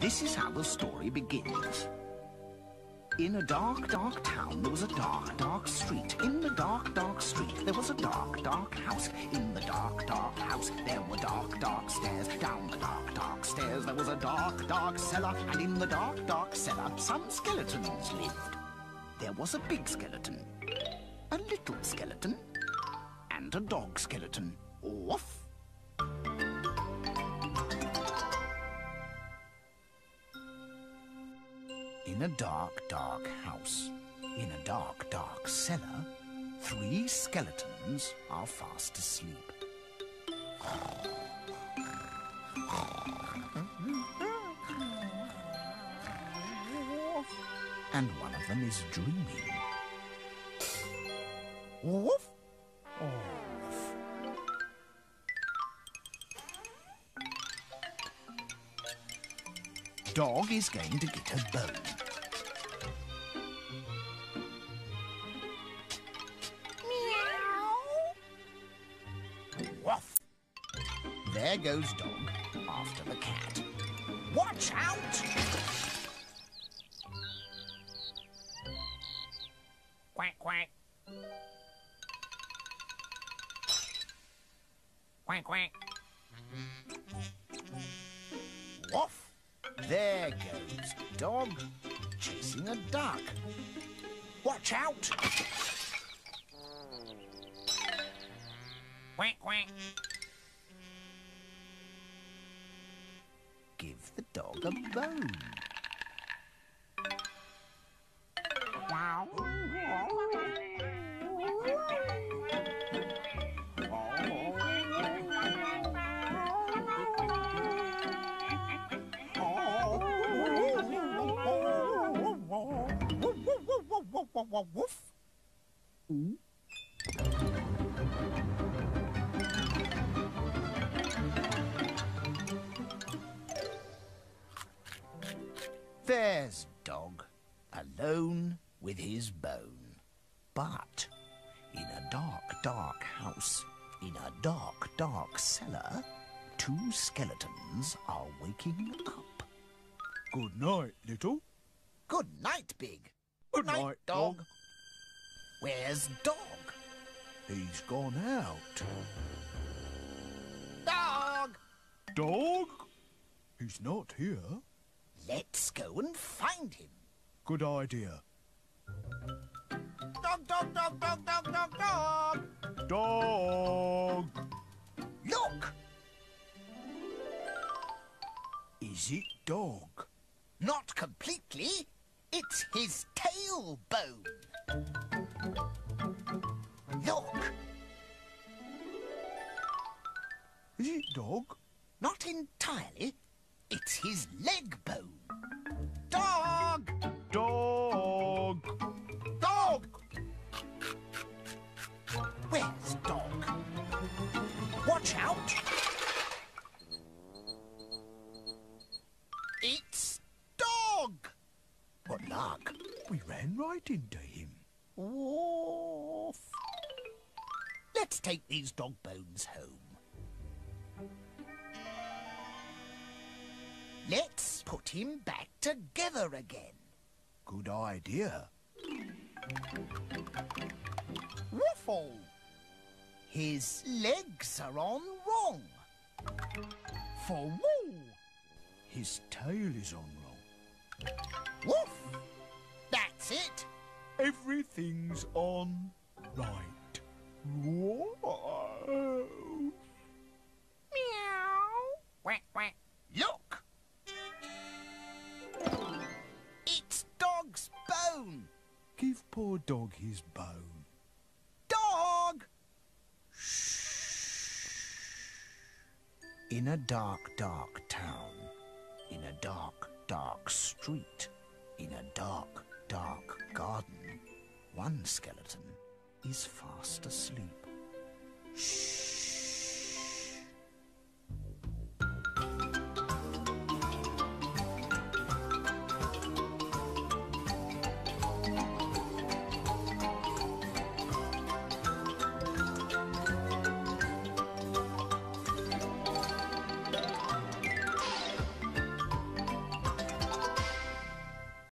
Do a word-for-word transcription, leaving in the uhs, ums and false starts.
This is how the story begins. In a dark, dark town, there was a dark, dark street. In the dark, dark street, there was a dark, dark house. In the dark, dark house, there were dark, dark stairs. Down the dark, dark stairs, there was a dark, dark cellar. And in the dark, dark cellar, some skeletons lived. There was a big skeleton, a little skeleton, and a dog skeleton. Woof! In a dark, dark house, in a dark, dark cellar, three skeletons are fast asleep. And one of them is dreaming. Woof! Woof! Dog is going to get a bone. Woof! There goes Dog after the cat. Watch out! Quack, quack. Quack, quack. Woof! There goes Dog chasing a duck. Watch out! Quack, quack. Give the dog a bone. Wow. Woof! There's Dog, alone with his bone. But in a dark, dark house, in a dark, dark cellar, two skeletons are waking up. Good night, little. Good night, Big. Good night, Dog. Where's Dog? He's gone out. Dog! Dog? He's not here. Let's go and find him. Good idea. Dog, dog, dog, dog, dog, dog, dog! Dog! Look! Is it Dog? Not completely. It's his tailbone. Look! Is it Dog? Not entirely. It's his leg bone. Dog! Dog! Dog! Where's Dog? Watch out! It's Dog! What luck! We ran right into him. Woof! Let's take these dog bones home. Let's put him back together again. Good idea. Woofle! His legs are on wrong. For woo! His tail is on wrong. Woof! That's it. Everything's on right. Whoa. Meow. Quack, quack. Look! It's Dog's bone. Give poor Dog his bone. Dog! Shh. In a dark, dark town, in a dark, dark street, in a dark, dark garden, one skeleton is fast asleep. Shh.